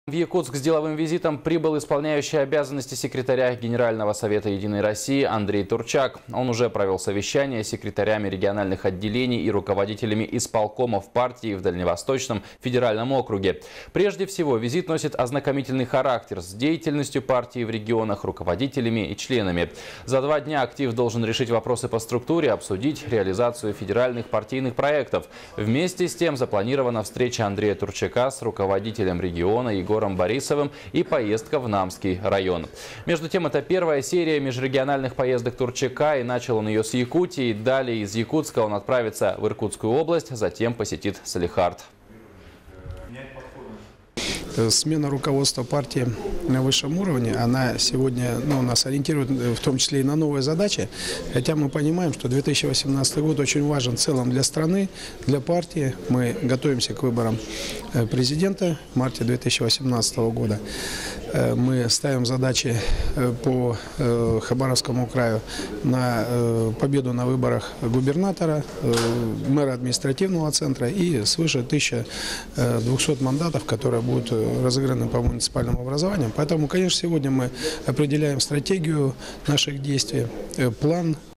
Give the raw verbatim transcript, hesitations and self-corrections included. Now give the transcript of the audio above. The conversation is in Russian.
В Якутск с деловым визитом прибыл исполняющий обязанности секретаря Генерального совета «Единой России» Андрей Турчак. Он уже провел совещание с секретарями региональных отделений и руководителями исполкомов партии в Дальневосточном федеральном округе. Прежде всего, визит носит ознакомительный характер с деятельностью партии в регионах, руководителями и членами. За два дня актив должен решить вопросы по структуре, обсудить реализацию федеральных партийных проектов. Вместе с тем запланирована встреча Андрея Турчака с руководителем региона Егором Борисовым и поездка в Намский район. Между тем, это первая серия межрегиональных поездок Турчака, и начал он ее с Якутии. Далее из Якутска он отправится в Иркутскую область, затем посетит Салехард. Смена руководства партии на высшем уровне, она сегодня ну, нас ориентирует в том числе и на новые задачи. Хотя мы понимаем, что две тысячи восемнадцатый год очень важен в целом для страны, для партии. Мы готовимся к выборам президента в марте две тысячи восемнадцатого года. Мы ставим задачи по Хабаровскому краю на победу на выборах губернатора, мэра административного центра и свыше тысячи двухсот мандатов, которые будут разыграны по муниципальному образованию. Поэтому, конечно, сегодня мы определяем стратегию наших действий, план